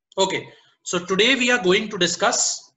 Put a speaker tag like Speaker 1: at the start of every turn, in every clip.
Speaker 1: Okay, so today we are going to discuss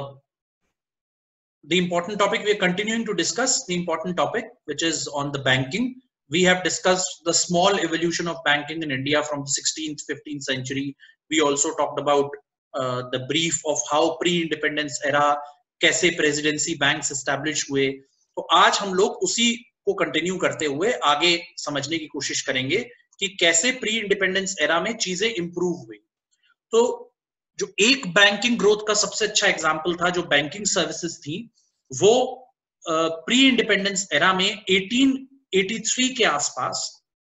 Speaker 1: the important topic. We are continuing to discuss the important topic, which is on the banking. We have discussed the small evolution of banking in India from the 16th, 15th century. We also talked about the brief of how pre-independence era कैसे presidency banks establish हुए. तो आज हम लोग उसी को continue करते हुए आगे समझने की कोशिश करेंगे कि कैसे प्री इंडिपेंडेंस एरा में चीजें इंप्रूव हुई. तो जो एक बैंकिंग ग्रोथ का सबसे अच्छा एग्जांपल था, जो बैंकिंग सर्विसेज थी, वो प्री इंडिपेंडेंस एरा में 1883 के आसपास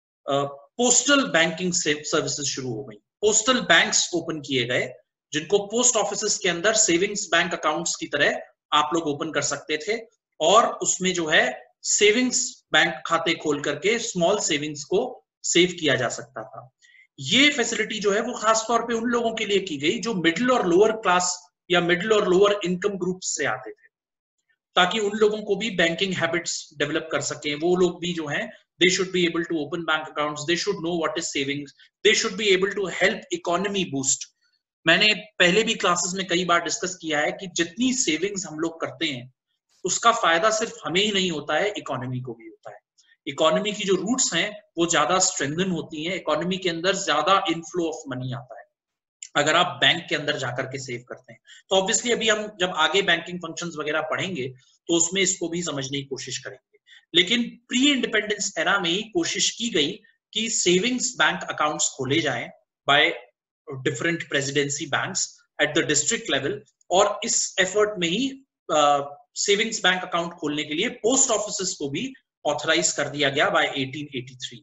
Speaker 1: पोस्टल बैंकिंग सर्विसेज शुरू हो गई. पोस्टल बैंक्स ओपन किए गए जिनको पोस्ट ऑफिसेस के अंदर सेविंग्स बैंक अकाउंट्स की तरह आप लोग ओपन कर सकते थे और उसमें जो है सेविंग्स बैंक खाते खोल करके स्मॉल सेविंग्स को सेव किया जा सकता था. ये फैसिलिटी जो है वो खास तौर पे उन लोगों के लिए की गई जो मिडिल और लोअर क्लास या मिडिल और लोअर इनकम ग्रुप से आते थे, ताकि उन लोगों को भी बैंकिंग हैबिट्स डेवलप कर सके. वो लोग भी जो हैं they should be able to open bank accounts, they should know what is savings, they should be able to help economy boost. मैंने पहले भी क्लासेस में कई बार डिस्कस किया है कि जितनी सेविंग्स हम लोग करते हैं उसका फायदा सिर्फ हमें ही नहीं होता है, इकोनॉमी को भी होता है. इकोनॉमी की जो रूट्स हैं वो ज्यादा स्ट्रेंथन होती हैं, इकोनॉमी के अंदर ज्यादा इनफ्लो ऑफ मनी आता है अगर आप बैंक के अंदर जाकर के सेव करते हैं. तो ऑब्वियसली अभी हम जब आगे बैंकिंग फंक्शंस वगैरह पढ़ेंगे तो उसमें इसको भी समझने की कोशिश करेंगे. लेकिन प्री इंडिपेंडेंस एरा में ही कोशिश की गई कि सेविंग्स बैंक अकाउंट्स खोले जाएं by different presidency banks at the district level, और इस एफर्ट में ही सेविंग्स बैंक अकाउंट खोलने के लिए पोस्ट ऑफिसेस को भी ऑथराइज कर दिया गया by 1883.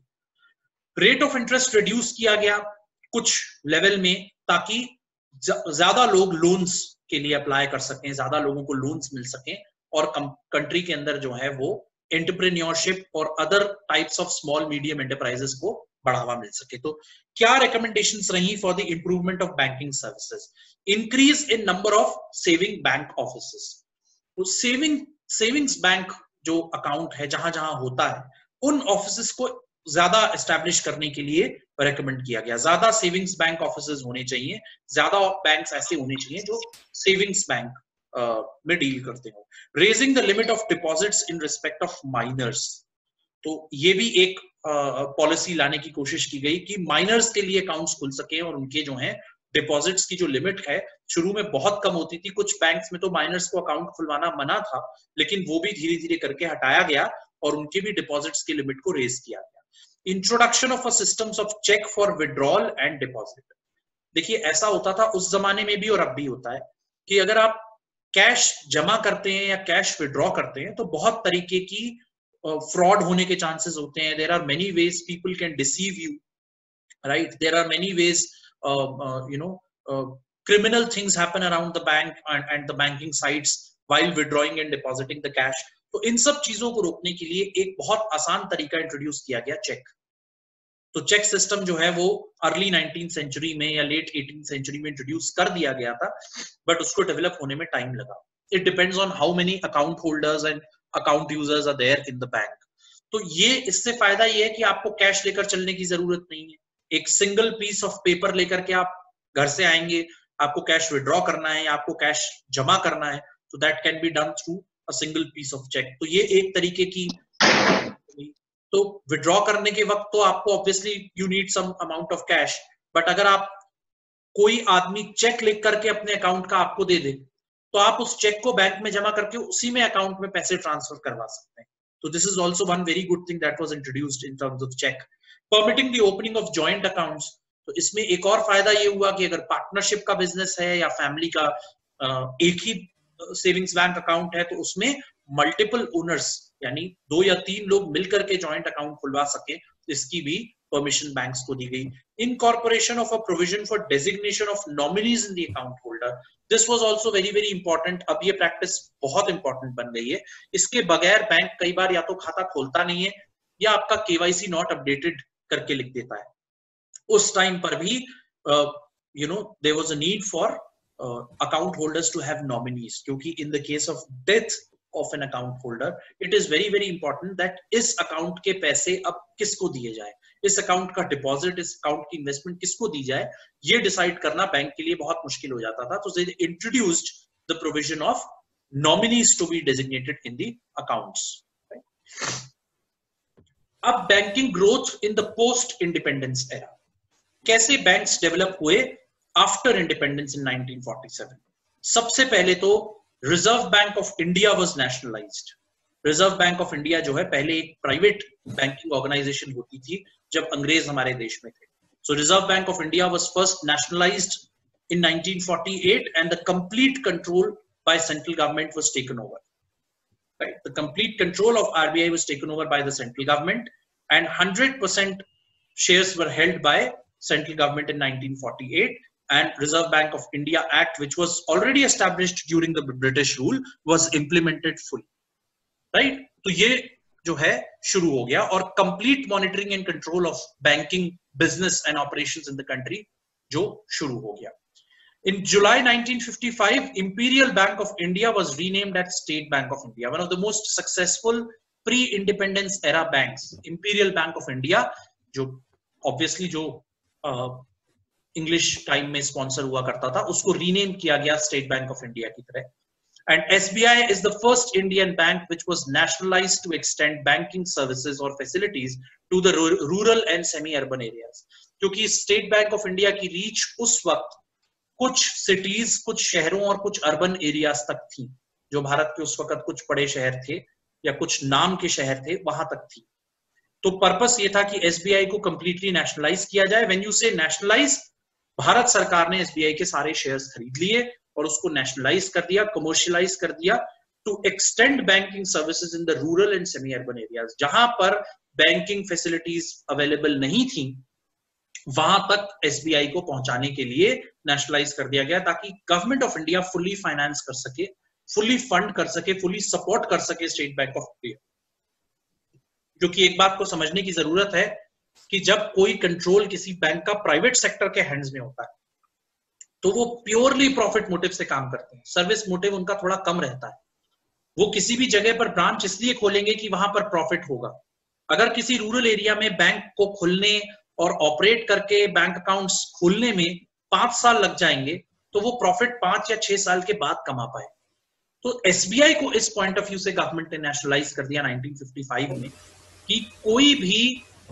Speaker 1: Rate of interest reduce किया गया कुछ लेवल में ताकि ज्यादा लोग लोन्स के लिए अप्लाई कर सकें, ज्यादा लोगों को लोन्स मिल सकें और कंट्री के अंदर जो है वो एंटरप्रेन्योरशिप और other types of small medium enterprises को बढ़ावा मिल सके. तो क्या रिकमेंडेशंस रही for the improvement of banking services? Increase in number of saving bank offices. तो सेविंग्स बैंक जो अकाउंट है जहां जहां होता है उन ऑफिसेस को ज्यादा एस्टैब्लिश करने के लिए रेकमेंड किया गया. ज्यादा सेविंग्स बैंक ऑफिसेस होने चाहिए, ज्यादा बैंक्स ऐसे होने चाहिए जो सेविंग्स बैंक में डील करते हो. Raising the limit of deposits in respect of minors. तो ये भी एक पॉलिसी लाने की कोशिश की गई कि माइनर्स के लिए अकाउंट्स खुल सके और उनके जो है डिपॉजिट्स की जो लिमिट है शुरू में बहुत कम होती थी. कुछ बैंक्स में तो माइनर्स को अकाउंट खुलवाना मना था, लेकिन वो भी धीरे धीरे करके हटाया गया और उनके भी डिपॉजिट्स की लिमिट को रेज किया गया. Introduction of a systems of cheque for withdrawal and deposit. देखिए ऐसा होता था उस जमाने में भी और अब भी होता है कि अगर आप कैश जमा करते हैं या कैश विड्रॉ करते हैं तो बहुत तरीके की फ्रॉड होने के चांसेस होते हैं. There are many ways people can deceive you, right? There are many ways criminal things happen around the bank and the banking sites while withdrawing and depositing the cash. तो इन सब चीजों को रोकने के लिए एक बहुत आसान तरीका इंट्रोड्यूस किया गया, चेक. तो चेक सिस्टम जो है वो अर्ली 19th सेंचुरी में या लेट 18th सेंचुरी में इंट्रोड्यूस कर दिया गया था, बट उसको डेवलप होने में टाइम लगा. It depends on how many account holders and account users are there in the bank. तो ये इससे फायदा ये है कि आपको कैश लेकर चलने की जरूरत नहीं है. एक सिंगल पीस ऑफ पेपर लेकर के आप घर से आएंगे, आपको कैश विड्रॉ करना है या आपको कैश जमा करना है, तो that can be done through a single piece of cheque. तो ये एक तरीके की. तो विड्रॉ करने के वक्त तो आपको obviously you need some amount of cash, but अगर आप कोई आदमी चेक लिख करके अपने अकाउंट का आपको दे दे तो आप उस चेक को बैंक में जमा करके उसी में अकाउंट में पैसे ट्रांसफर करवा सकते हैं. तो this is also one very good thing that was introduced in terms of cheque. Permitting the opening of joint accounts. तो इसमें एक और फायदा ये हुआ कि अगर पार्टनरशिप का बिजनेस है या फैमिली का एक ही सेविंग्स बैंक अकाउंट है तो उसमें मल्टीपल ओनर्स यानी 2 या 3 लोग मिलकर के जॉइंट अकाउंट खुलवा सके, इसकी भी परमिशन बैंक्स को दी गई. Incorporation of a provision for designation of nominees in the account holder. This was also very very important. अब ये प्रैक्टिस बहुत इंपॉर्टेंट बन गई है. इसके बगैर बैंक कई बार या तो खाता खोलता नहीं है या आपका केवाईसी नॉट अपडेटेड करके लिख देता है. उस टाइम पर भी there was a need for account holders to have nominees, क्योंकि in the case of death of an account holder it is very very important that इस account के पैसे अब किसको दिए जाए. इस अकाउंट का डिपॉजिट, इस अकाउंट की इन्वेस्टमेंट किसको दी जाए, ये डिसाइड करना बैंक के लिए बहुत मुश्किल हो जाता था. तो they introduced the provision of nominees to be designated in the accounts. अब banking growth in the post independence era. कैसे बैंक्स डेवलप हुए आफ्टर इंडिपेंडेंस इन 1947. सबसे पहले तो Reserve Bank of India was nationalised. Reserve Bank of India जो है पहले एक प्राइवेट बैंकिंग ऑर्गेनाइजेशन होती थी जब अंग्रेज हमारे देश में थे. So Reserve Bank of India was first nationalised in 1948 and the complete control by central government was taken over. Right, the complete control of RBI was taken over by the central government, and 100% shares were held by central government in 1948. And Reserve Bank of India Act, which was already established during the British rule, was implemented fully. Right, तो ये जो है शुरू हो गया और complete monitoring and control of banking, business and operations in the country जो शुरू हो गया. In July 1955, Imperial Bank of India was renamed as State Bank of India, one of the most successful pre-independence era banks. Imperial Bank of India, जो obviously जो English time में sponsor हुआ करता था, उसको rename किया गया State Bank of India की तरह. And SBI is the first Indian bank which was nationalized to extend banking services or facilities to the rural and semi-urban areas. क्योंकि State Bank of India की reach उस वक्त कुछ cities, कुछ शहरों और कुछ अर्बन एरियाज तक थी, जो भारत के उस वक्त कुछ बड़े शहर थे या कुछ नाम के शहर थे, वहां तक थी. तो पर्पस ये था कि एसबीआई को कंप्लीटली नेशनलाइज किया जाए. When you say nationalise, Bharat सरकार ने एसबीआई के सारे शेयर्स खरीद लिए और उसको नेशनलाइज कर दिया, कमर्शियलाइज कर दिया, to extend banking services in the rural and semi urban areas. जहां पर बैंकिंग फैसिलिटीज अवेलेबल नहीं थी वहां तक एसबीआई को पहुंचाने के लिए नेशनलाइज कर दिया गया, ताकि government of India fully finance कर सके, फुली फंड कर सके, फुली सपोर्ट कर सके स्टेट बैंक ऑफ इंडिया. क्योंकि एक बात को समझने की जरूरत है कि जब कोई कंट्रोल किसी बैंक का प्राइवेट सेक्टर के हैंड्स में होता है तो वो प्योरली प्रॉफिट मोटिव से काम करते हैं. सर्विस मोटिव उनका थोड़ा कम रहता है. वो किसी भी जगह पर ब्रांच इसलिए खोलेंगे कि वहां पर प्रॉफिट होगा. अगर किसी रूरल एरिया में बैंक को खुलने और ऑपरेट करके बैंक अकाउंट्स खोलने में 5 साल लग जाएंगे तो वो प्रॉफिट 5 या 6 साल के बाद कमा पाए. तो एसबीआई को इस पॉइंट ऑफ व्यू से गवर्नमेंट ने नेशनलाइज कर दिया 1955 में कि कोई भी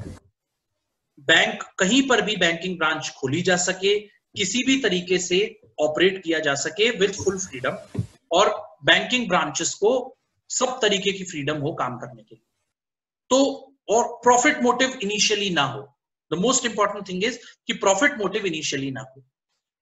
Speaker 1: बैंक कहीं पर भी बैंकिंग ब्रांच खोली जा सके, किसी भी तरीके से ऑपरेट किया जा सके विद फुल फ्रीडम, और बैंकिंग ब्रांचेस को सब तरीके की फ्रीडम हो काम करने के लिए. तो और प्रॉफिट मोटिव इनिशियली ना हो. The most important thing is कि profit motive initially ना हो.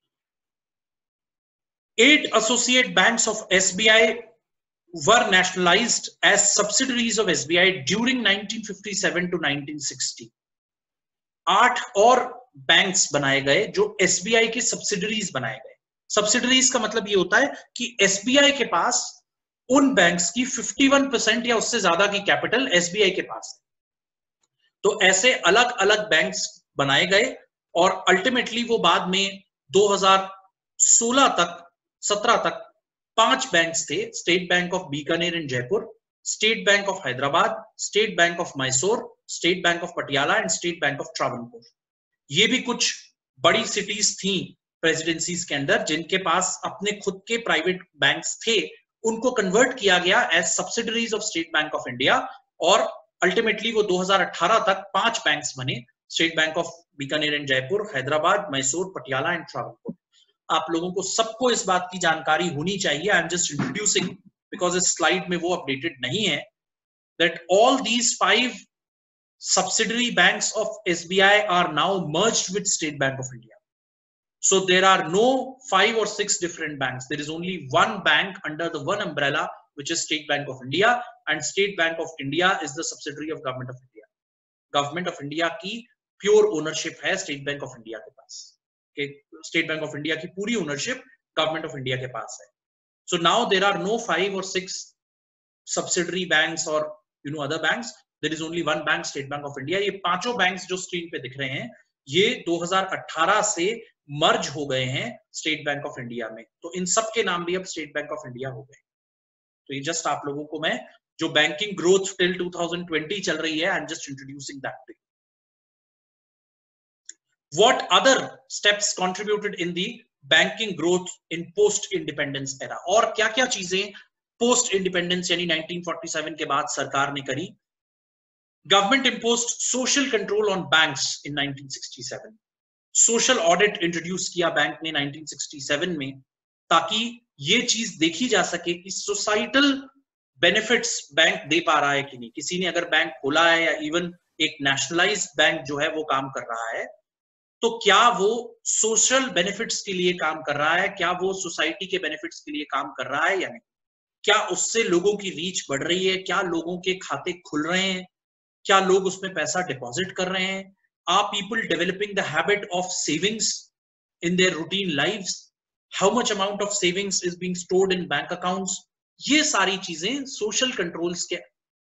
Speaker 1: 8 associate banks of SBI were nationalized as subsidiaries of SBI during 1957 to 1960. 8 और बैंक्स बनाए गए जो SBI के सब्सिडरीज बनाए गए. सब्सिडरीज का मतलब ये होता है कि SBI के पास उन बैंक्स की 51% या उससे ज्यादा की कैपिटल SBI के पास है. तो ऐसे अलग अलग बैंक्स बनाए गए और अल्टीमेटली वो बाद में 2016 तक 17 तक 5 बैंक्स थे. State Bank of Bikaner in Jaipur, State Bank of Hyderabad, State Bank of Mysore, State Bank of Patiala and State Bank of Travancore. ये भी कुछ बड़ी सिटीज थी प्रेसिडेंसीज के अंदर जिनके पास अपने खुद के प्राइवेट बैंक्स थे. उनको कन्वर्ट किया गया as subsidiaries of State Bank of India और अल्टीमेटली वो 2018 तक 5 बैंक्स बने. State Bank of Bikaner and Jaipur, Hyderabad, Mysore, Patiala and Travancore. आप लोगों को सबको इस बात की जानकारी होनी चाहिए. I am just introducing because इस स्लाइड में वो अपडेटेड नहीं है, that all these 5 subsidiary banks of SBI are now merged with State Bank of India. So there are no 5 or 6 different banks. There is only one bank under the one umbrella, which is State Bank of India, and State Bank of India is the subsidiary of Government of India. Government of India की pure ownership है State Bank of India के पास. State Bank of India की पूरी ownership Government of India के पास है. So now there are no 5 or 6 subsidiary banks or other banks. There is only one bank, State Bank of India. ये पांचों banks जो screen पे दिख रहे हैं ये 2018 से मर्ज हो गए हैं स्टेट बैंक ऑफ इंडिया में. तो इन सब के नाम भी अब स्टेट बैंक ऑफ इंडिया हो गए. तो ये जस्ट आप लोगों को मैं जो बैंकिंग ग्रोथ टिल 2020 चल रही है, I am just introducing that to you. What other steps contributed in the banking growth in post independence era? और क्या क्या चीजें पोस्ट इंडिपेंडेंस यानी 1947 के बाद सरकार ने करी? Government imposed social control on banks in 1967. Social audit introduce किया बैंक ने 1967 में, ताकि ये चीज देखी जा सके कि सोसाइटल बेनिफिट्स बैंक दे पा रहा है कि नहीं। किसी ने अगर बैंक खोला है या इवन एक नेशनलाइज्ड बैंक जो है वो काम कर रहा है, तो क्या वो सोशल बेनिफिट्स के लिए काम कर रहा है, क्या वो सोसाइटी के बेनिफिट्स के लिए काम कर रहा है या नहीं, क्या उससे लोगों की रीच बढ़ रही है, क्या लोगों के खाते खुल रहे हैं, क्या लोग उसमें पैसा डिपॉजिट कर रहे हैं, are people developing the habit of savings in their routine lives, how much amount of savings is being stored in bank accounts. ये सारी चीजें सोशल कंट्रोल्स के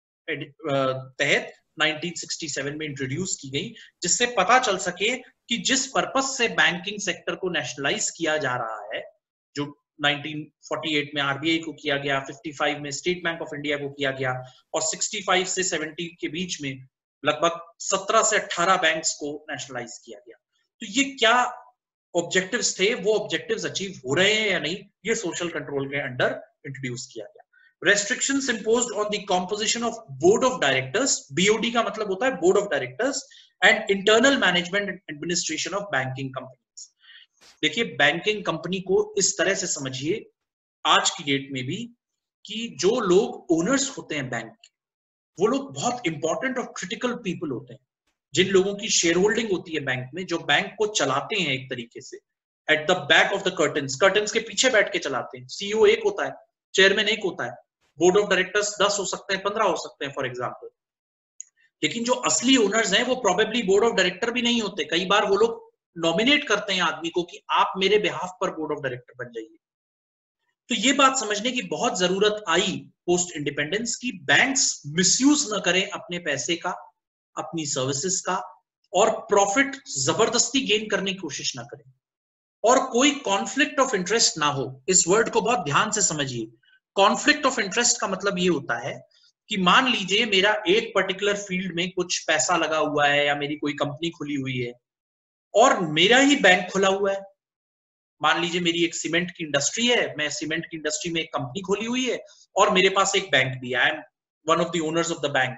Speaker 1: तहत 1967 में इंट्रोड्यूस की गई, जिससे पता चल सके कि जिस पर्पस से बैंकिंग सेक्टर को नेशनलाइज किया जा रहा है, जो 1948 में आरबीआई को किया गया, 55 में स्टेट बैंक ऑफ इंडिया को किया गया, और 65 से 70 के बीच में लगभग 17 से 18 बैंक्स को नेशनलाइज किया गया। तो ये क्या ऑब्जेक्टिव्स थे, वो ऑब्जेक्टिव्स अचीव हो रहे हैं या नहीं, ये सोशल कंट्रोल के अंडर इंट्रोड्यूस किया गया। Restrictions imposed on the composition of board of directors, BOD का मतलब होता है board of directors, and internal management and administration of banking companies. देखिए, बैंकिंग कंपनी को इस तरह से समझिए आज की डेट में भी कि जो लोग ओनर्स होते हैं बैंक के, वो लोग बहुत इंपॉर्टेंट और क्रिटिकल पीपल होते हैं, जिन लोगों की शेयर होल्डिंग होती है बैंक में, जो बैंक को चलाते हैं एक तरीके से at the back of the curtains, curtains के पीछे बैठ के चलाते हैं। सीईओ एक होता है, चेयरमैन एक होता है, बोर्ड ऑफ डायरेक्टर्स 10 हो सकते हैं, 15 हो सकते हैं फॉर एग्जांपल। लेकिन जो असली ओनर्स हैं वो प्रोबेबली बोर्ड ऑफ डायरेक्टर भी नहीं होते। कई बार वो लोग नॉमिनेट करते हैं आदमी को कि आप मेरे बिहाफ पर बोर्ड ऑफ डायरेक्टर बन जाइए। तो ये बात समझने की बहुत जरूरत आई पोस्ट इंडिपेंडेंस की, बैंक्स मिसयूज न करें अपने पैसे का, अपनी सर्विसेज का, और प्रॉफिट जबरदस्ती गेन करने की कोशिश ना करें, और कोई कॉन्फ्लिक्ट ऑफ इंटरेस्ट ना हो। इस वर्ड को बहुत ध्यान से समझिए। कॉन्फ्लिक्ट ऑफ इंटरेस्ट का मतलब ये होता है कि मान लीजिए मेरा एक पर्टिकुलर फील्ड में कुछ पैसा लगा हुआ है, या मेरी कोई कंपनी खुली हुई है और मेरा ही बैंक खुला हुआ है। मान लीजिए मेरी एक सीमेंट की इंडस्ट्री है, मैं सीमेंट की इंडस्ट्री में एक कंपनी खोली हुई है और मेरे पास एक बैंक भी है, I am one of the owners of the bank.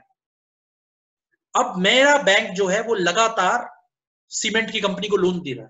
Speaker 1: अब मेरा बैंक जो है वो लगातार सीमेंट की कंपनी को लोन दे रहा है।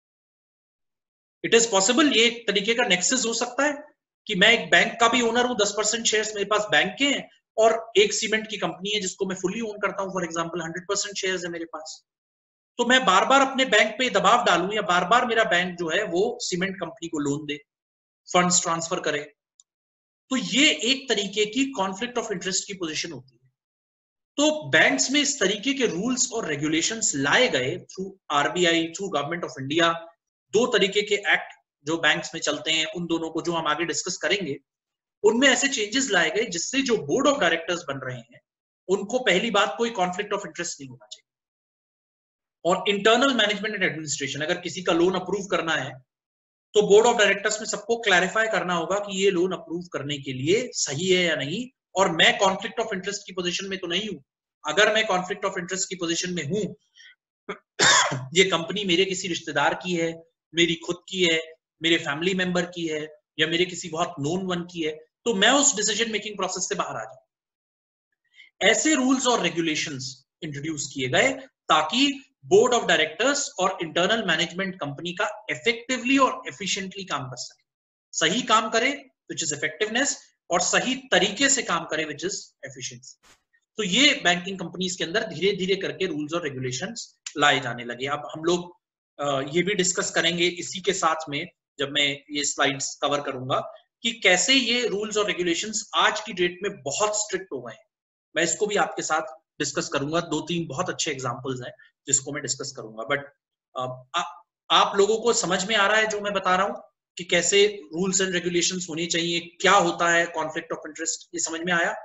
Speaker 1: इट इज पॉसिबल, ये एक तरीके का नेक्सस हो सकता है कि मैं एक बैंक का भी ओनर हूं, 10% शेयर्स मेरे पास बैंक के हैं, और एक सीमेंट की कंपनी है जिसको मैं फुली ओन करता हूं, फॉर एग्जांपल 100% शेयर्स है मेरे पास। तो मैं बार बार अपने बैंक पे दबाव डालूं, या बार बार मेरा बैंक जो है वो सीमेंट कंपनी को लोन दे, फंड्स ट्रांसफर करे, तो ये एक तरीके की कॉन्फ्लिक्ट ऑफ इंटरेस्ट की पोजीशन होती है। तो बैंक्स में इस तरीके के रूल्स और रेगुलेशंस लाए गए through RBI, through government of India. दो तरीके के एक्ट जो बैंक्स में चलते हैं, उन दोनों को जो हम आगे डिस्कस करेंगे, उनमें ऐसे चेंजेस लाए गए जिससे जो बोर्ड ऑफ डायरेक्टर्स बन रहे हैं उनको पहली बात कोई कॉन्फ्लिक्ट ऑफ इंटरेस्ट नहीं होना चाहिए। और इंटरनल मैनेजमेंट एंड एडमिनिस्ट्रेशन, अगर किसी का लोन अप्रूव करना है तो बोर्ड ऑफ डायरेक्टर्स में सबको क्लैरिफाई करना होगा कि ये लोन अप्रूव करने के लिए सही है या नहीं, और मैं कॉन्फ्लिक्ट ऑफ इंटरेस्ट की पोजीशन में तो नहीं हूं। अगर मैं कॉन्फ्लिक्ट ऑफ इंटरेस्ट की पोजीशन में हूं, ये कंपनी मेरे किसी रिश्तेदार की है, मेरी खुद की है, मेरे फैमिली मेंबर की है, या मेरे किसी बहुत नोन वन की है, तो मैं उस डिसीजन मेकिंग प्रोसेस से बाहर आ जाऊं। ऐसे रूल्स और रेगुलेशंस इंट्रोड्यूस किए गए ताकि बोर्ड ऑफ डायरेक्टर्स और इंटरनल मैनेजमेंट कंपनी का इफेक्टिवली और एफिशिएंटली काम कर सके। सही काम करे विच इज इफेक्टिवनेस, और सही तरीके से काम करे विच इज एफिशिएंसी। तो ये बैंकिंग कंपनीज के अंदर धीरे धीरे करके रूल्स और रेगुलेशंस लाए जाने लगे। अब हम लोग ये भी डिस्कस करेंगे इसी के साथ में, जब मैं ये स्लाइड्स कवर करूंगा, कि कैसे ये रूल्स और रेगुलेशंस आज की डेट में बहुत स्ट्रिक्ट हो गए हैं। मैं इसको भी आपके साथ डिस्कस करूंगा, 2-3 बहुत अच्छे एग्जांपल्स हैं जिसको मैं डिस्कस करूंगा। बट आप लोगों को समझ में आ रहा है जो मैं बता रहा हूं कि कैसे रूल्स एंड रेगुलेशंस होनी चाहिए, क्या होता है कॉन्फ्लिक्ट ऑफ इंटरेस्ट, ये समझ में आया?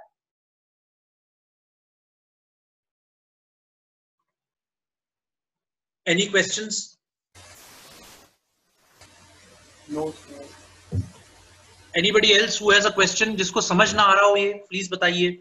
Speaker 1: Any questions?
Speaker 2: No.
Speaker 1: Anybody else who has a question जिसको समझ ना आ रहा हो ये प्लीज बताइए।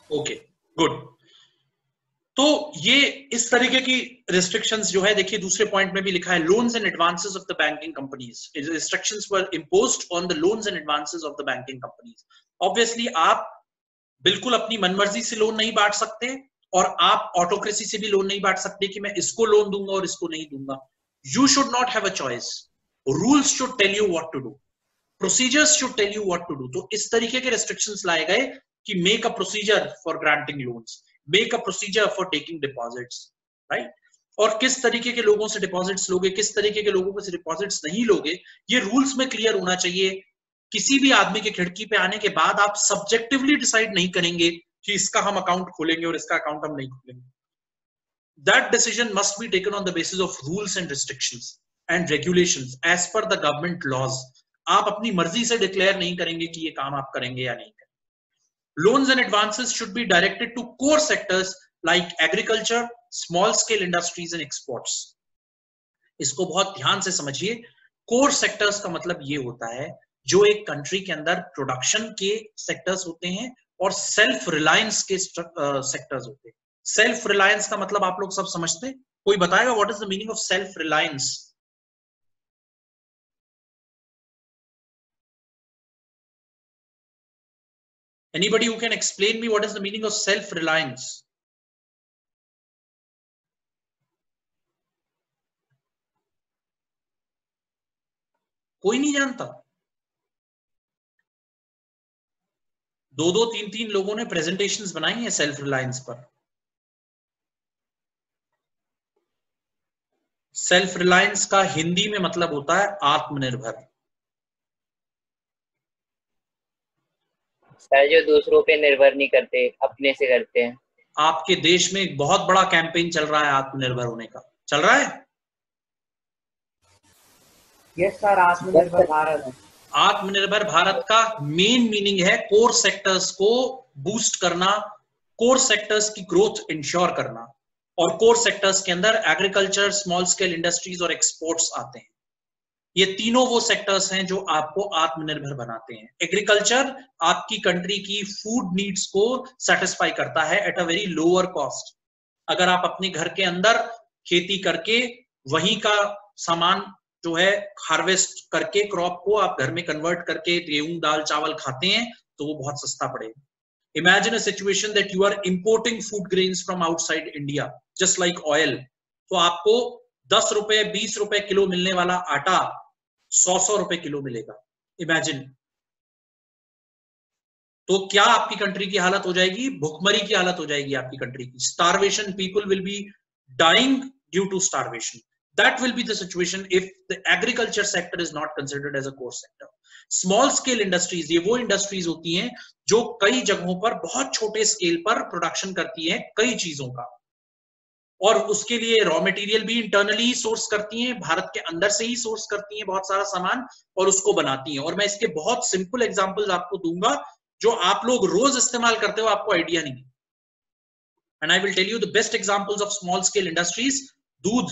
Speaker 1: Okay, good. तो ये इस तरीके की रिस्ट्रिक्शंस जो है, देखिए दूसरे पॉइंट में भी लिखा है, loans and advances of the banking companies, restrictions were imposed on the loans and advances of the banking companies. Obviously आप बिल्कुल अपनी मनमर्जी से लोन नहीं बांट सकते, और आप ऑटोक्रेसी से भी लोन नहीं बांट सकते कि मैं इसको लोन दूंगा और इसको नहीं दूंगा। You should not have a choice, rules should tell you what to do, procedures should tell you what to do. तो इस तरीके के रेस्ट्रिक्शंस लाए गए कि make a procedure for granting loans, make a procedure for taking deposits, right. और किस तरीके के लोगों से डिपॉजिट्स लोगे, किस तरीके के लोगों से डिपॉजिट्स नहीं लोगे, ये रूल्स में क्लियर होना चाहिए। किसी भी आदमी के खिड़की पे आने के बाद आप सब्जेक्टिवली डिसाइड नहीं करेंगे कि इसका हम अकाउंट खोलेंगे और इसका अकाउंट हम नहीं खोलेंगे। That decision must be taken on the basis of rules and restrictions and regulations as per the government laws. आप अपनी मर्जी से डिक्लेयर नहीं करेंगे कि ये काम आप करेंगे या नहीं करेंगे। Loans and advances should be directed to core sectors like agriculture, small scale industries and exports. इसको बहुत ध्यान से समझिए। कोर सेक्टर्स का मतलब ये होता है जो एक कंट्री के अंदर प्रोडक्शन के सेक्टर्स होते हैं और सेल्फ रिलायंस के सेक्टर्स होते हैं। सेल्फ रिलायंस का मतलब आप लोग सब समझते हैं? कोई बताएगा what is the meaning of self reliance? Anybody who can explain me what is the meaning of self reliance? कोई नहीं जानता? दो दो तीन तीन लोगों ने प्रेजेंटेशंस बनाई हैं सेल्फ रिलायंस पर। सेल्फ रिलायंस का हिंदी में मतलब होता है आत्मनिर्भर।
Speaker 2: सर जो दूसरों पे निर्भर नहीं करते, अपने से करते हैं।
Speaker 1: आपके देश में एक बहुत बड़ा कैंपेन चल रहा है आत्मनिर्भर होने का, चल रहा है?
Speaker 3: यस सर, आत्मनिर्भर भारत।
Speaker 1: आत्मनिर्भर भारत का मेन मीनिंग है कोर सेक्टर्स को बूस्ट करना, कोर सेक्टर्स की ग्रोथ इंश्योर करना, और कोर सेक्टर्स के अंदर एग्रीकल्चर, स्मॉल स्केल इंडस्ट्रीज और एक्सपोर्ट्स आते हैं। ये तीनों वो सेक्टर्स हैं जो आपको आत्मनिर्भर बनाते हैं। एग्रीकल्चर आपकी कंट्री की फूड नीड्स को सेटिस्फाई करता है at a very lower cost. अगर आप अपने घर के अंदर खेती करके वहीं का सामान जो है हार्वेस्ट करके क्रॉप को आप घर में कन्वर्ट करके गेहूं, दाल, चावल खाते हैं तो वो बहुत सस्ता पड़ेगा। Imagine a situation that you are importing food grains from outside India, just like oil. तो आपको 10 रुपए 20 रुपए किलो मिलने वाला आटा 100 रुपए किलो मिलेगा। इमेजिन। तो क्या आपकी कंट्री की हालत हो जाएगी? भुखमरी की हालत हो जाएगी आपकी कंट्री की। Starvation, people will be dying due to starvation. That will be the situation if the agriculture sector is not considered as a core sector. Small scale industries, ये वो इंडस्ट्रीज होती हैं जो कई जगहों पर बहुत छोटे स्केल पर प्रोडक्शन करती हैं कई चीजों का, और उसके लिए रॉ मटेरियल भी इंटरनली सोर्स करती हैं, भारत के अंदर से ही सोर्स करती हैं बहुत सारा सामान और उसको बनाती हैं। और मैं इसके बहुत सिंपल एग्जांपल्स आपको दूंगा जो आप लोग रोज इस्तेमाल करते हो, आपको आइडिया नहीं। And I will tell you the best examples of small scale industries. दूध,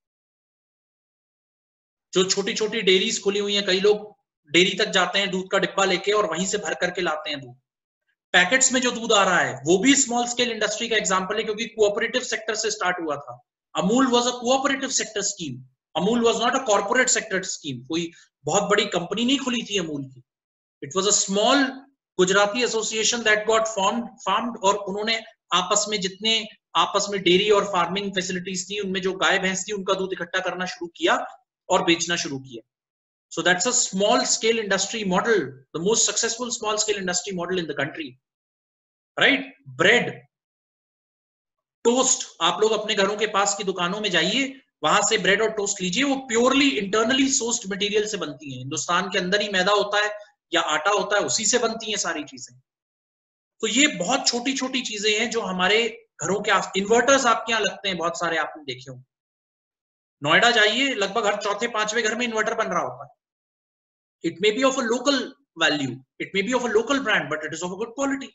Speaker 1: जो छोटी छोटी डेयरीज खुली हुई हैं, कई लोग डेयरी तक जाते हैं दूध का डिब्बा लेके और वहीं से भर करके लाते हैं दूध। पैकेट्स में जो दूध आ रहा है वो भी स्मॉल स्केल इंडस्ट्री का एग्जांपल है, क्योंकि कोऑपरेटिव सेक्टर से स्टार्ट हुआ था। Amul was a cooperative sector scheme. Amul was not a corporate sector scheme. कोई बहुत बड़ी कंपनी नहीं खुली थी अमूल की। It was a small Gujarati association that got formed, और उन्होंने आपस में जितने आपस में डेयरी और फार्मिंग फैसिलिटीज थी उनमें जो गाय भैंस थी उनका दूध इकट्ठा करना शुरू किया और बेचना शुरू किया। So that's a small scale industry model, the most successful small scale industry model in the country, right? Bread, toast, आप लोग अपने घरों के पास की दुकानों में जाइए, वहां से ब्रेड और टोस्ट लीजिए, वो प्योरली इंटरनली सोर्स्ड मटेरियल से बनती हैं। हिंदुस्तान के अंदर ही मैदा होता है या आटा होता है, उसी से बनती हैं सारी चीजें। तो ये बहुत छोटी छोटी चीजें हैं जो हमारे घरों के आस। इन्वर्टर्स आपके यहाँ लगते हैं बहुत सारे, आपने देखे होंगे। नोएडा जाइए, लगभग हर चौथे पांचवें घर में इन्वर्टर बन रहा होता है। It may be of a local value, it may be of a local brand, but it is of a good quality.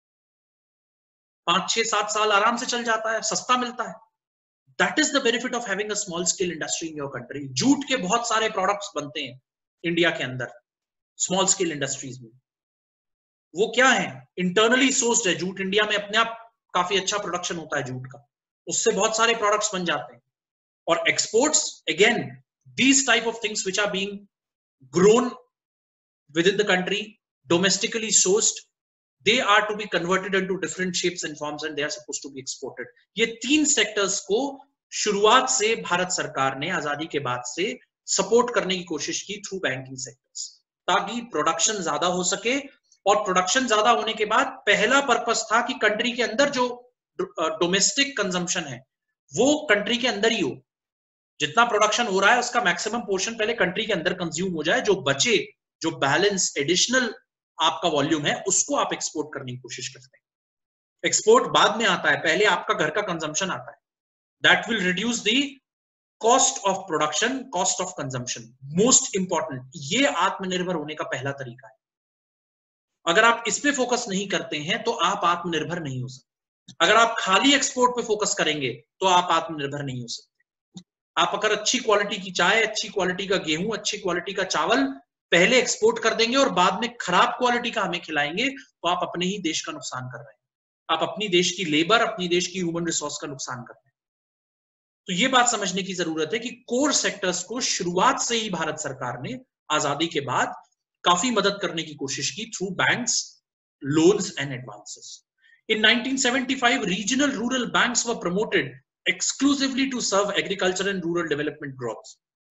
Speaker 1: 5, 6, 7 साल आराम से चल जाता है, सस्ता मिलता है। That is the benefit of having a small scale industry in your country. Jute के बहुत सारे प्रोडक्ट्स बनते हैं इंडिया के अंदर स्मॉल स्केल इंडस्ट्रीज में। वो क्या है, इंटरनली सोर्स्ड है। जूट इंडिया में अपने आप काफी अच्छा प्रोडक्शन होता है जूट का, उससे बहुत सारे प्रोडक्ट्स बन जाते हैं। और exports, again these type of things which are being grown within the country, domestically sourced, they are to be converted into different shapes and forms and they are supposed to be exported. ये तीन sectors को शुरुआत से भारत सरकार ने आजादी के बाद से सपोर्ट करने की कोशिश की थ्रू बैंकिंग सेक्टर्स, ताकि प्रोडक्शन ज्यादा हो सके। और प्रोडक्शन ज्यादा होने के बाद पहला पर्पस था कि कंट्री के अंदर जो डोमेस्टिक कंजम्पशन है वो कंट्री के अंदर ही हो। जितना प्रोडक्शन हो रहा है उसका मैक्सिमम पोर्शन पहले कंट्री के अंदर कंज्यूम हो जाए, जो बचे, जो बैलेंस एडिशनल आपका वॉल्यूम है उसको आप एक्सपोर्ट करने की कोशिश करते हैं। एक्सपोर्ट बाद में आता है, पहले आपका घर का कंजम्पशन आता है। That will reduce the cost of production, cost of consumption. Most important, ये आत्मनिर्भर होने का पहला तरीका है। अगर आप इस पे फोकस नहीं करते हैं तो आप आत्मनिर्भर नहीं हो सकते। अगर आप खाली एक्सपोर्ट पे फोकस करेंगे तो आप आत्मनिर्भर नहीं हो सकते। आप अगर अच्छी क्वालिटी की चाय, अच्छी क्वालिटी का गेहूं, अच्छी क्वालिटी का चावल पहले एक्सपोर्ट कर देंगे और बाद में खराब क्वालिटी का हमें खिलाएंगे तो आप अपने ही देश का नुकसान कर रहे हैं। आप अपनी देश की लेबर, अपनी देश की ह्यूमन रिसोर्स का नुकसान कर रहे हैं। तो ये बात समझने की जरूरत है कि कोर सेक्टर्स को शुरुआत से ही भारत सरकार ने आजादी के बाद काफी मदद करने की कोशिश की through banks, loans and advances. In 1975 regional rural banks were promoted exclusively to serve agriculture and rural development growth.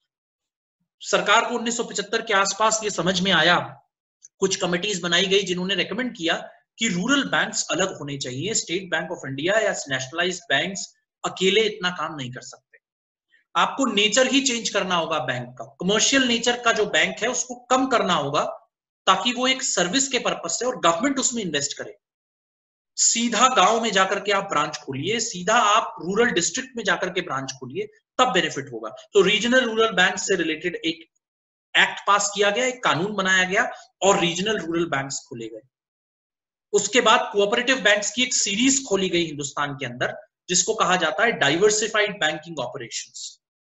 Speaker 1: सरकार को 1975 के आसपास ये समझ में आया, कुछ कमिटीज बनाई गई जिन्होंने रेकमेंड किया कि रूरल बैंक्स अलग होने चाहिए। स्टेट बैंक ऑफ इंडिया या नेशनलाइज्ड बैंक्स अकेले इतना काम नहीं कर सकते। आपको नेचर ही चेंज करना होगा बैंक का। कमर्शियल नेचर का जो बैंक है उसको कम करना होगा ताकि वो एक सर्विस के पर्पस से, और गवर्नमेंट उसमें इन्वेस्ट करे। सीधा गांव में जाकर के आप ब्रांच खोलिए, सीधा आप रूरल डिस्ट्रिक्ट में जाकर के ब्रांच खोलिए, तब बेनिफिट होगा। तो रीजनल रूरल बैंक से रिलेटेड एक एक्ट पास किया गया, एक कानून बनाया गया और रीजनल रूरल बैंक्स खोले गए। उसके बाद कोऑपरेटिव बैंक्स की एक सीरीज खोली गई हिंदुस्तान के अंदर जिसको कहा जाता है डाइवर्सिफाइड बैंकिंग ऑपरेशंस।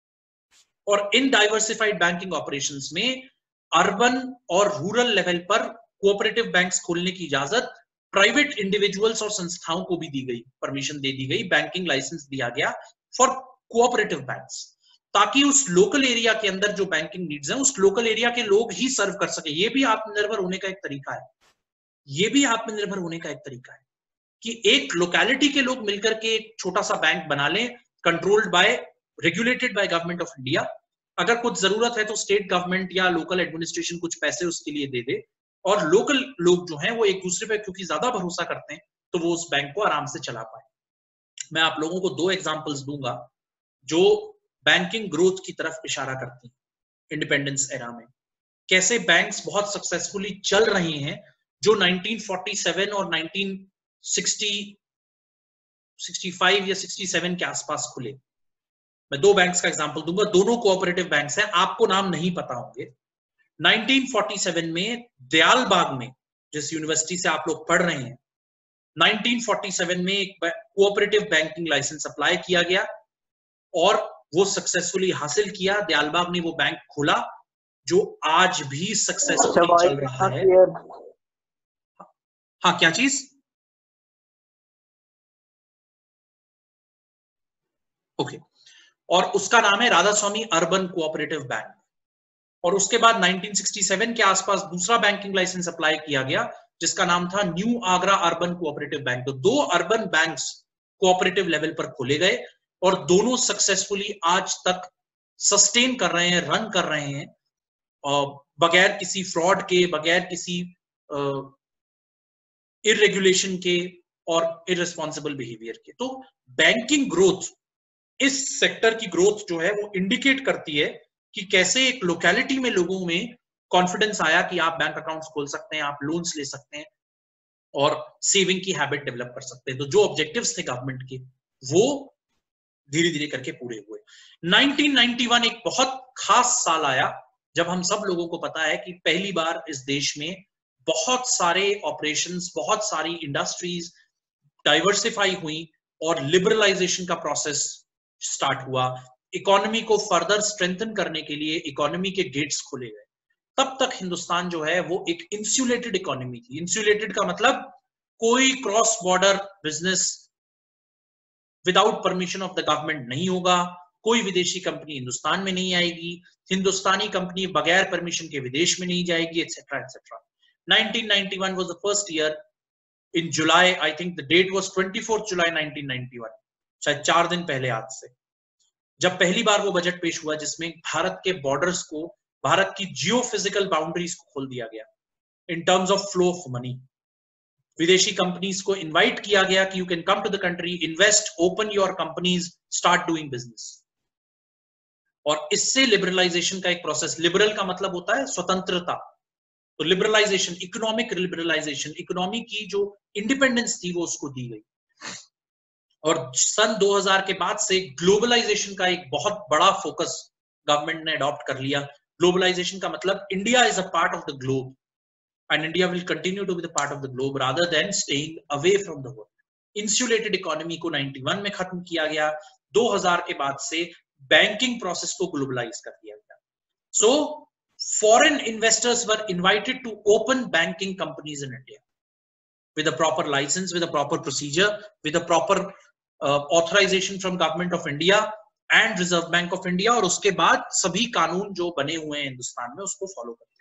Speaker 1: और इन डाइवर्सिफाइड बैंकिंग ऑपरेशंस में अर्बन और रूरल लेवल पर कोऑपरेटिव बैंक्स खोलने की इजाजत प्राइवेट इंडिविजुअल्स और संस्थाओं को भी दी गई, परमिशन दे दी गई, बैंकिंग लाइसेंस दिया गया फॉर कोऑपरेटिव बैंक्स, ताकि उस लोकल एरिया के अंदर जो बैंकिंग नीड्स हैं उस लोकल एरिया के लोग ही सर्व कर सके। ये भी आत्मनिर्भर होने का एक तरीका है। ये भी आत्मनिर्भर होने का एक तरीका है कि एक लोकेलिटी के लोग मिलकर के एक छोटा सा बैंक बना लें, controlled by, regulated by government of India. अगर कुछ जरूरत है तो स्टेट गवर्नमेंट या लोकल एडमिनिस्ट्रेशन कुछ पैसे उसके लिए दे दे, और लोकल लोग जो हैं वो एक दूसरे पे क्योंकि ज्यादा भरोसा करते हैं तो वो उस बैंक को आराम से चला पाए। मैं आप लोगों को दो एग्जांपल्स दूंगा जो बैंकिंग ग्रोथ की तरफ इशारा करती हैं। इंडिपेंडेंस एरा में कैसे बैंक्स बहुत सक्सेसफुली चल रहे हैं जो 1947 और 1965 या 67 के आसपास खुले। मैं दो बैंक्स का एग्जांपल दूंगा, दोनों कोऑपरेटिव बैंक्स हैं, आपको नाम नहीं पता होंगे। 1947 में दयालबाग में, जिस यूनिवर्सिटी से आप लोग पढ़ रहे हैं, 1947 में एक कोऑपरेटिव बैंकिंग लाइसेंस अप्लाई किया गया और वो सक्सेसफुली हासिल किया। दयालबाग ने वो बैंक खोला जो आज भी सक्सेसफुली चल रहा है। हाँ, क्या चीज? ओके। और उसका नाम है राधास्वामी अर्बन कोऑपरेटिव बैंक। और उसके बाद 1967 के आसपास दूसरा बैंकिंग लाइसेंस अप्लाई किया गया जिसका नाम था New Agra Urban Cooperative Bank. तो दो अर्बन बैंक्स कोऑपरेटिव लेवल पर खोले गए और दोनों सक्सेसफुली आज तक सस्टेन कर रहे हैं, रन कर रहे हैं, बगैर किसी फ्रॉड के, बगैर किसी इरेगुलेशन के और इररिस्पॉन्सिबल बिहेवियर के। तो बैंकिंग ग्रोथ, इस सेक्टर की ग्रोथ जो है वो इंडिकेट करती है कि कैसे एक लोकेलिटी में लोगों में कॉन्फिडेंस आया कि आप बैंक अकाउंट्स खोल सकते हैं, आप लोन्स ले सकते हैं और सेविंग की हैबिट डेवलप कर सकते हैं। तो जो ऑब्जेक्टिव्स थे गवर्नमेंट के वो धीरे धीरे करके पूरे हुए। 1991 एक बहुत खास साल आया जब हम सब लोगों को पता है कि पहली बार इस देश में बहुत सारे ऑपरेशंस, बहुत सारी इंडस्ट्रीज डाइवर्सिफाई हुई और लिबरलाइजेशन का प्रोसेस स्टार्ट हुआ। इकोनॉमी को फर्दर स्ट्रेंथन करने के लिए इकोनॉमी के गेट्स खोले गए। तब तक हिंदुस्तान जो है वो एक इंसुलेटेड इकोनॉमी थी। इंसुलेटेड का मतलब कोई cross border business without permission of the government नहीं होगा, कोई विदेशी कंपनी हिंदुस्तान में नहीं आएगी, हिंदुस्तानी कंपनी बगैर परमिशन के विदेश में नहीं जाएगी, etcetera etcetera. 1991 was the first year. In July, I think the date was 24th July 1991, शायद 4 दिन पहले आज से, जब पहली बार वो बजट पेश हुआ जिसमें भारत के बॉर्डर्स को, भारत की जियो फिजिकल बाउंड्रीज को खोल दिया गया in terms of flow of money. विदेशी कंपनीज को इनवाइट किया गया कि you can come to the country, invest, open your companies, start doing business. और इससे लिबरलाइजेशन का एक प्रोसेस, लिबरल का मतलब होता है स्वतंत्रता, तो लिबरलाइजेशन, इकोनॉमिक लिबरलाइजेशन, इकोनॉमी की जो इंडिपेंडेंस थी वो उसको दी गई। और सन 2000 के बाद से ग्लोबलाइजेशन का एक बहुत बड़ा फोकस गवर्नमेंट ने अडॉप्ट कर लिया। ग्लोबलाइजेशन का मतलब India is a part of the globe and India will continue to be the part of the globe rather than staying away from the world. Insulated economy को 91 में खत्म किया गया, 2000 के बाद से बैंकिंग प्रोसेस को ग्लोबलाइज कर दिया गया। So foreign investors were invited to open banking companies in India with a proper license, with a proper procedure, with a proper authorization from government of India and Reserve Bank of India, और उसके बाद सभी कानून जो बने हुए हैं हिंदुस्तान में उसको फॉलो करते हैं।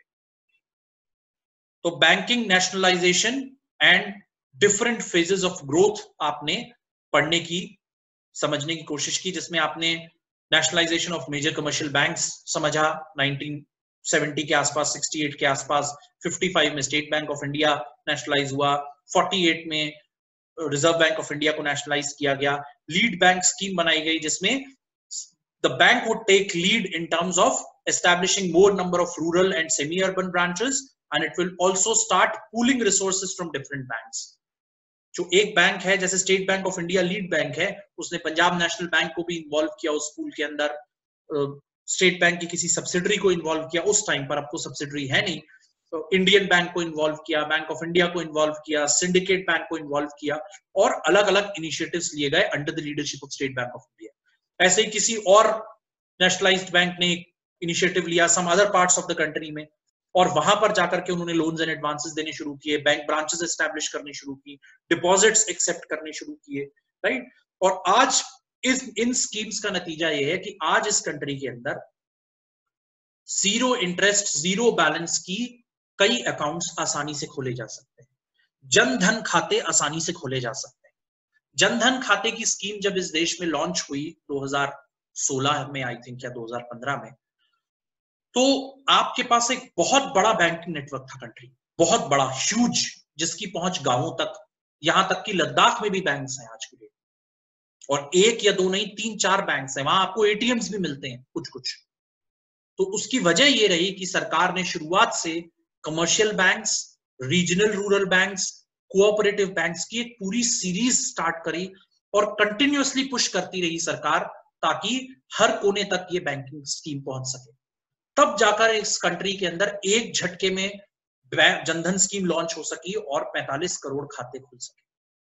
Speaker 1: तो banking, nationalisation and different phases of growth आपने पढ़ने की, समझने की कोशिश की, जिसमें आपने nationalisation of major commercial banks समझा 1970 के आसपास, 68 के आसपास, 55 में State Bank of India nationalise हुआ, 48 में रिजर्व बैंक ऑफ इंडिया को नेशनलाइज किया गया, लीड बैंक स्कीम बनाई गई जिसमें the bank would take lead in terms of establishing more number of rural and semi urban branches, and it will also start pooling resources from different banks. जो एक bank है जैसे State Bank of India lead bank है, उसने Punjab National bank को भी involve किया उस पूल के अंदर, स्टेट बैंक की किसी सब्सिडरी को इन्वॉल्व किया उस टाइम पर, अब तो सब्सिडरी है नहीं, तो इंडियन बैंक को इन्वॉल्व किया, बैंक ऑफ इंडिया को इन्वॉल्व किया, सिंडिकेट बैंक को इन्वॉल्व किया, और अलग अलग इनिशिएटिव्स लिए गए under the leadership of State Bank of India. ऐसे ही किसी और नेशनलाइज्ड बैंक ने इनिशिएटिव लिया some other parts of the country में, और वहां पर जाकर के उन्होंने लोन्स एंड एडवांसेस देने शुरू किए, बैंक ब्रांचेस एस्टैब्लिश करनी शुरू की, डिपॉजिट्स एक्सेप्ट करने शुरू किए, राइट। और आज इन स्कीम्स का नतीजा ये है कि आज इस कंट्री के अंदर जीरो इंटरेस्ट, जीरो बैलेंस की कई अकाउंट्स आसानी से खोले जा सकते हैं, जन धन खाते आसानी से खोले जा सकते हैं। जन धन खाते की स्कीम जब इस देश में लॉन्च हुई 2016 में आई थिंक, या 2015 में, तो आपके पास एक बहुत बड़ा बैंकिंग नेटवर्क था कंट्री, बहुत बड़ा, ह्यूज, जिसकी पहुंच गांवों तक, यहां तक कि लद्दाख में भी बैंक्स हैं आज के लिए, और एक या दो नहीं 3-4 बैंक्स हैं, वहां आपको एटीएम्स भी मिलते हैं कुछ कुछ। तो उसकी वजह ये रही कि सरकार ने शुरुआत से commercial banks, regional rural banks, cooperative banks की एक पूरी सीरीज स्टार्ट करी और कंटिन्यूअसली पुश करती रही सरकार, ताकि हर कोने तक ये बैंकिंग स्कीम पहुंच सके। तब जाकर इस कंट्री के अंदर एक झटके में जनधन स्कीम लॉन्च हो सकी और 45 करोड़ खाते खुल सके।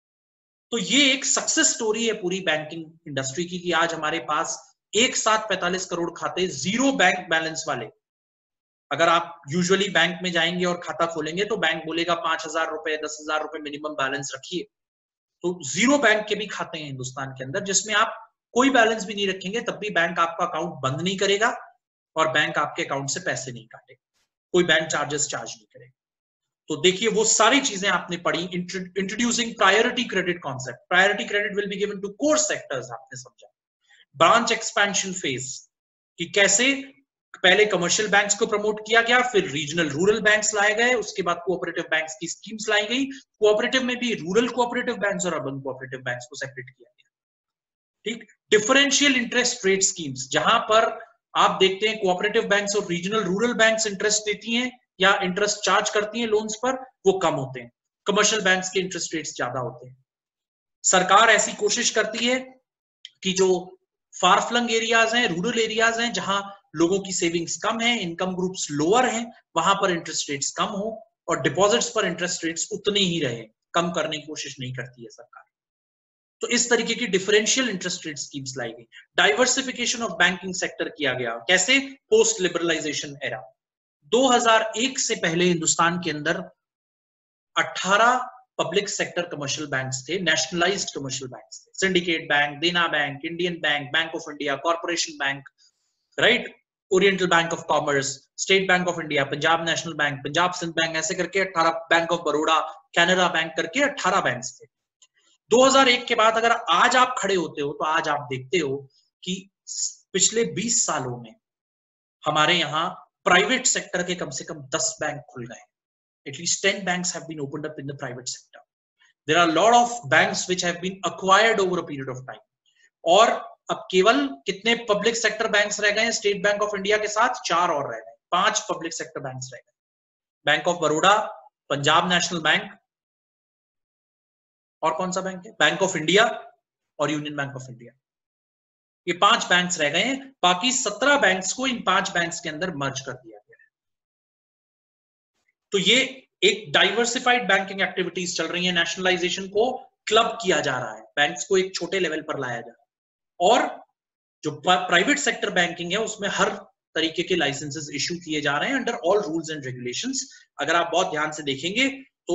Speaker 1: तो ये एक सक्सेस स्टोरी है पूरी बैंकिंग इंडस्ट्री की, कि आज हमारे पास एक साथ 45 करोड़ खाते, जीरो बैंक बैलेंस वाले। अगर आप यूजुअली बैंक में जाएंगे और खाता खोलेंगे तो बैंक बोलेगा 5,000 रुपए, 10,000 रुपए मिनिमम बैलेंस रखिए। तो जीरो बैंक के भी खाते हैं हिंदुस्तान के अंदर, जिसमें आप कोई बैलेंस भी नहीं रखेंगे तब भी बैंक आपका अकाउंट बंद नहीं करेगा और बैंक आपके अकाउंट से पैसे नहीं काटेगा, कोई बैंक चार्जेस चार्ज नहीं करेगा। तो देखिए वो सारी चीजें आपने पढ़ी। Introducing priority credit concept, priority credit will be given to core sectors, आपने समझा। ब्रांच एक्सपेंशन फेज, कि कैसे पहले कमर्शियल बैंक्स को प्रमोट किया गया, फिर रीजनल रूरल बैंक्स लाए गए, उसके बाद कोऑपरेटिव बैंक्स की स्कीम्स लाई गई, कोऑपरेटिव में भी रूरल कोऑपरेटिव बैंक्स और अर्बन कोऑपरेटिव बैंक्स को सेपरेट किया गया, ठीक। डिफरेंशियल इंटरेस्ट रेट स्कीम्स, जहां पर आप देखते हैं कोऑपरेटिव बैंक्स और रीजनल रूरल बैंक्स इंटरेस्ट देती हैं या इंटरेस्ट चार्ज करती हैं लोन्स पर, वो कम होते हैं, कमर्शियल बैंक्स के इंटरेस्ट रेट्स ज्यादा होते हैं। सरकार ऐसी कोशिश करती है कि जो फार फ्लंग एरियाज हैं, रूरल एरियाज हैं, जहां लोगों की सेविंग्स कम है, इनकम ग्रुप्स लोअर हैं, वहां पर इंटरेस्ट रेट्स कम हो, और डिपॉजिट्स पर इंटरेस्ट रेट्स उतने ही रहे, कम करने की कोशिश नहीं करती है सरकार। तो इस तरीके की डिफरेंशियल इंटरेस्ट रेट स्कीम्स लाई गई। डाइवर्सिफिकेशन ऑफ बैंकिंग सेक्टर किया गया, कैसे? Post liberalisation era. 2001 से पहले हिंदुस्तान के अंदर 18 पब्लिक सेक्टर कमर्शियल बैंक्स थे, नेशनलाइज्ड कमर्शियल बैंक्स थे। Syndicate Bank, Dena Bank, Indian Bank, Bank of India, Corporation Bank, right, Oriental Bank of Commerce, State Bank of India, Punjab National Bank, Punjab Sindh Bank, ऐसे करके 18, Bank of Baroda, Canara Bank करके 18 banks थे। 2001 के बाद अगर आज आप खड़े होते हो तो आज आप देखते हो कि पिछले 20 सालों में हमारे यहाँ प्राइवेट सेक्टर के कम से कम 10 बैंक खुल गए। At least 10 banks have been opened up in the private sector. There are a lot of banks which have been acquired over a period of time. और अब केवल कितने पब्लिक सेक्टर बैंक्स रह गए हैं स्टेट बैंक ऑफ इंडिया के साथ? 4 और रह गए, 5 पब्लिक सेक्टर बैंक्स रह गए। Bank of Baroda, Punjab National Bank, और कौन सा बैंक है? बैंक ऑफ इंडिया और यूनियन बैंक ऑफ इंडिया। ये 5 बैंक्स रह गए हैं। बाकी 17 बैंक्स को इन 5 बैंक्स के अंदर मर्ज कर दिया गया है। तो ये एक डाइवर्सिफाइड बैंकिंग एक्टिविटीज चल रही है। नेशनलाइजेशन को क्लब किया जा रहा है, बैंक्स को एक छोटे लेवल पर लाया जा रहा है, और जो प्राइवेट सेक्टर बैंकिंग है उसमें हर तरीके के लाइसेंसेस इशू किए जा रहे हैं under all rules and regulations. अगर आप बहुत ध्यान से देखेंगे तो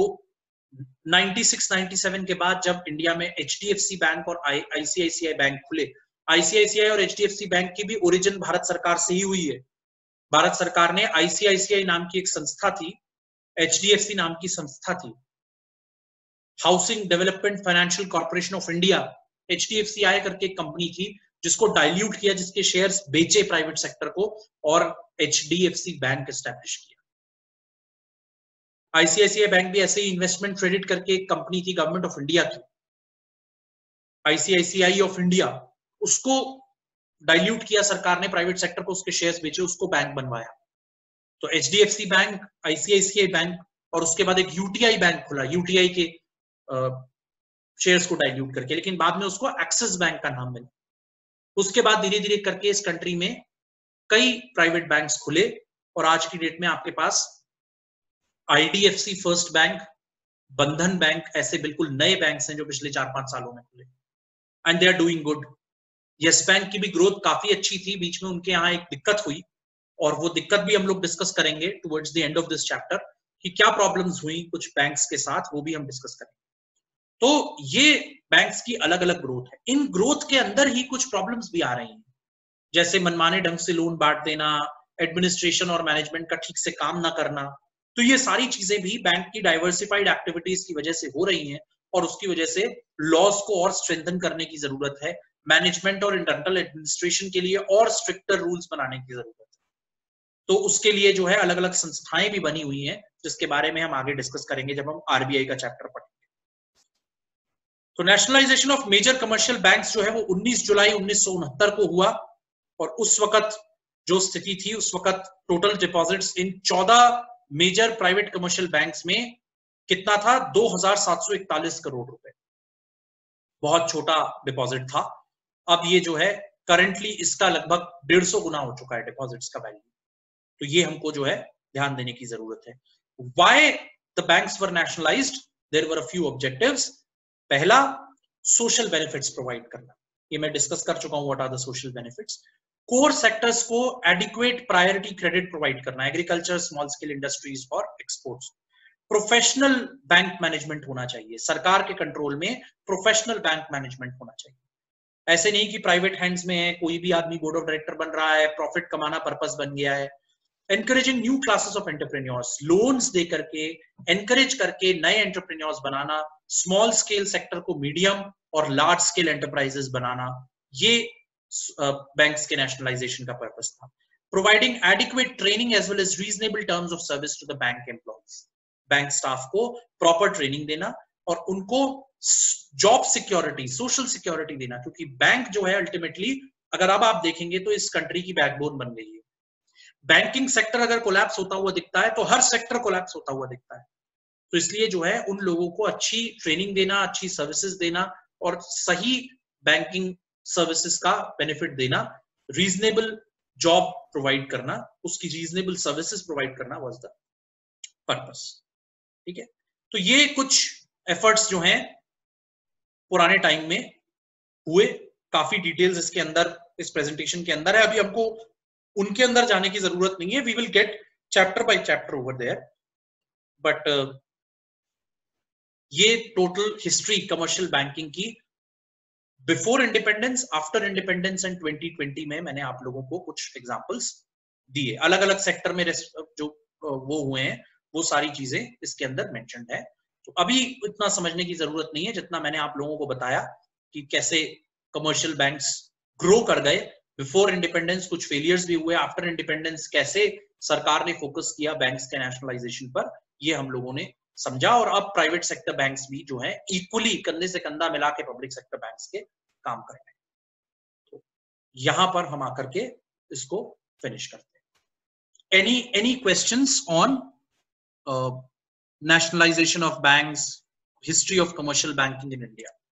Speaker 1: 96-97 के बाद जब इंडिया में HDFC बैंक और ICICI बैंक खुले, ICICI और HDFC बैंक की भी ओरिजिन भारत सरकार से ही हुई है। भारत सरकार ने ICICI नाम की एक संस्था थी, HDFC नाम की संस्था थी, housing development financial corporation of India, HDFCI करके एक कंपनी थी जिसको डाइल्यूट किया, जिसके शेयर्स बेचे प्राइवेट सेक्टर को, और HDFC बैंक एस्टैब्लिश किया। ICICI बैंक भी ऐसे ही इन्वेस्टमेंट क्रेडिट करके एक कंपनी थी गवर्नमेंट ऑफ इंडिया की, ICICI ऑफ इंडिया, उसको डाइल्यूट किया सरकार ने, प्राइवेट सेक्टर को उसके शेयर्स बेचे, उसको बैंक बनवाया। तो HDFC बैंक, ICICI बैंक, और उसके बाद एक UTI बैंक खुला, UTI के शेयर्स को डाइल्यूट करके, लेकिन बाद में उसको एक्सिस बैंक का नाम मिला। उसके बाद धीरे धीरे करके इस कंट्री में कई प्राइवेट बैंक्स खुले, और आज की डेट में आपके पास IDFC first bank, Bandhan bank, ऐसे बिल्कुल नए बैंक्स हैं जो पिछले 4-5 सालों में खुले, and they are doing good. Yes Bank की भी ग्रोथ काफी अच्छी थी, बीच में उनके यहाँ एक दिक्कत हुई, और वो दिक्कत भी हम लोग डिस्कस करेंगे towards the end of this chapter, कि क्या प्रॉब्लम्स हुई कुछ बैंक्स के साथ, वो भी हम डिस्कस करेंगे। तो ये बैंक्स की अलग अलग ग्रोथ है। इन ग्रोथ के अंदर ही कुछ प्रॉब्लम्स भी आ रही हैं, जैसे मनमाने ढंग से लोन बांट देना, एडमिनिस्ट्रेशन और मैनेजमेंट का ठीक से काम ना करना। तो ये सारी चीजें भी बैंक की डाइवर्सिफाइड एक्टिविटीज की वजह से हो रही हैं, और उसकी वजह से लॉज को और स्ट्रेंथन करने की जरूरत है, मैनेजमेंट और इंटरनल एडमिनिस्ट्रेशन के लिए और स्ट्रिक्टर रूल्स बनाने की जरूरत है। तो उसके लिए जो है अलग अलग संस्थाएं भी बनी हुई हैं, जिसके बारे में हम आगे डिस्कस करेंगे जब हम RBI का चैप्टर पढ़ेंगे। तो nationalisation of major commercial banks जो है वो 19 जुलाई 1969 को हुआ, और उस वक्त जो स्थिति थी, उस वक्त total deposits in 14 major private commercial banks में कितना था? 2741 करोड़ रुपए। बहुत छोटा डिपॉजिट था। अब ये जो है करंटली इसका लगभग 150 गुना हो चुका है डिपॉजिट्स का वैल्यू। तो ये हमको जो है ध्यान देने की जरूरत है। Why the banks were nationalised? There were a few objectives. पहला, सोशल बेनिफिट्स प्रोवाइड करना, ये मैं डिस्कस कर चुका हूं, what are the social benefits. Core sectors को एडिक्वेट प्रायोरिटी क्रेडिट प्रोवाइड करना, एग्रीकल्चर, स्मॉल स्केल इंडस्ट्रीज और एक्सपोर्ट्स। प्रोफेशनल बैंक मैनेजमेंट होना चाहिए, सरकार के कंट्रोल में प्रोफेशनल बैंक मैनेजमेंट होना चाहिए। ऐसे नहीं कि प्राइवेट हैंड्स में है, कोई भी आदमी बोर्ड ऑफ डायरेक्टर बन रहा है, प्रॉफिट कमाना पर्पस बन गया है। Encouraging new classes of entrepreneurs, loans दे करके एनकरेज करके नए एंटरप्रेन्योर्स बनाना, स्मॉल स्केल सेक्टर को मीडियम और लार्ज स्केल एंटरप्राइजेस बनाना, ये बैंक्स के नेशनलाइजेशन का पर्पस था। Providing adequate training as well as reasonable terms of service to the bank employees, bank staff को प्रॉपर ट्रेनिंग देना और उनको जॉब सिक्योरिटी, सोशल सिक्योरिटी देना, क्योंकि बैंक जो है अल्टीमेटली अगर अब आप देखेंगे तो इस कंट्री की बैकबोन बन गई है। बैंकिंग सेक्टर अगर कोलैप्स होता हुआ दिखता है तो हर सेक्टर कोलैप्स होता हुआ दिखता है। तो इसलिए जो है उन लोगों को अच्छी ट्रेनिंग देना, अच्छी सर्विसेज देना और सही बैंकिंग सर्विसेज का बेनिफिट देना, रीजनेबल जॉब प्रोवाइड करना, उसकी रीजनेबल सर्विसेज प्रोवाइड करना वाज द पर्पस। ठीक है, तो ये कुछ एफर्ट्स जो हैं पुराने टाइम में हुए, काफी डिटेल्स इसके अंदर, इस प्रेजेंटेशन के अंदर है। अभी हमको उनके अंदर जाने की जरूरत नहीं है, we will get chapter by chapter over there, but ये टोटल हिस्ट्री कमर्शियल बैंकिंग की before independence, after independence and 2020 में मैंने आप लोगों को कुछ एग्जांपल्स दिए, अलग अलग सेक्टर में जो वो हुए हैं वो सारी चीजें इसके अंदर मेंशन्ड है। तो अभी इतना समझने की जरूरत नहीं है जितना मैंने आप लोगों को बताया कि कैसे कमर्शियल बैंक्स ग्रो कर गए। बिफोर इंडिपेंडेंस कुछ फेलियर्स भी हुए, आफ्टर इंडिपेंडेंस कैसे सरकार ने फोकस किया बैंक्स के नेशनलाइजेशन पर, ये हम लोगों ने समझा। और अब प्राइवेट सेक्टर बैंक्स भी जो है इक्वली कंधे से कंधा मिला के पब्लिक सेक्टर बैंक्स के काम कर रहे हैं। तो यहां पर हम आकर के इसको फिनिश करते हैं। Any questions on nationalization of banks, history of commercial banking in India?